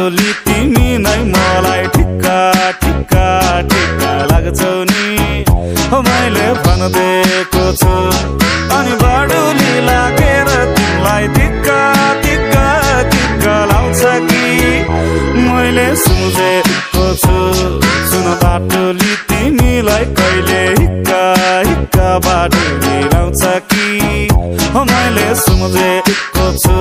बाटोली तिमी नै मलाई ठिक्का ठिक्का ठिक्का लाग्छौ नि मैले भनिदिएको छु अनि बाटोली लागेर तिमीलाई धिक्का धिक्का धिक्का लाउँछ कि मैले सोचेको छु सुन बाटोली तिमीलाई कहिले हिक्का हिक्का बाटोली लाउँछ कि मैले सोचेको छु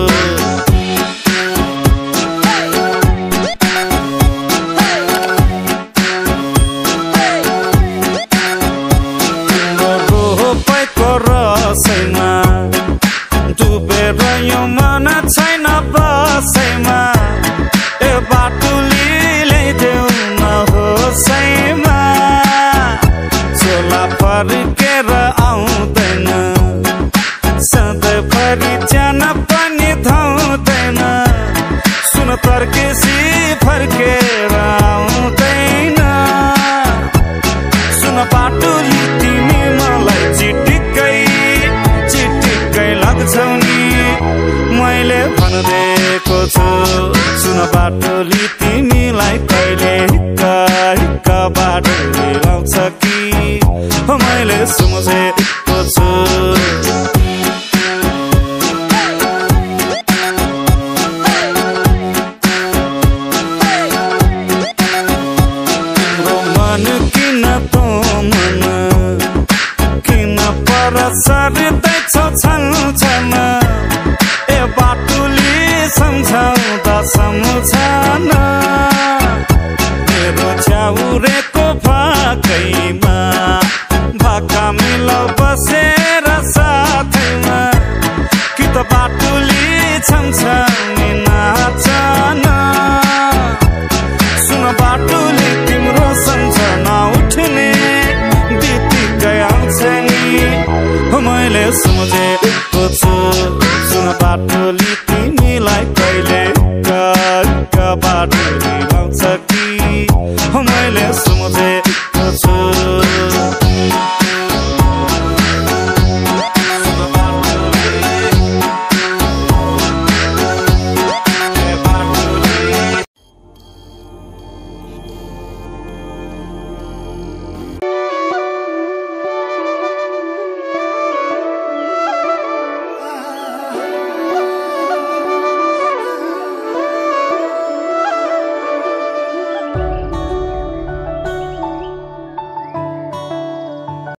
रसैमा डुबेर यो मन छैन बसैमा ए बाटोली ल्याइदेऊ न होसैमा चोला फर्केर आउँदैन सधैँभरि जान पनि धाउँदैन सुन तर्केसी फर्केर आउँदैन सुन बाटोली तिमी मलाई चिटिक्कै लाग्छौ नि मैले भनिदिएको छु सुन बाटोली तिमीलाई कहिले हिक्का हिक्का बाटोली लाउँछ कि मैले सोचेको छु सर्दैछौ छन् ए बाटोली सम्झाउँदा सम्झना मेरो छ्याउरेको भाकैमा भाका मिलाउ बसेर साथैमा कि त बाटोली छन्छ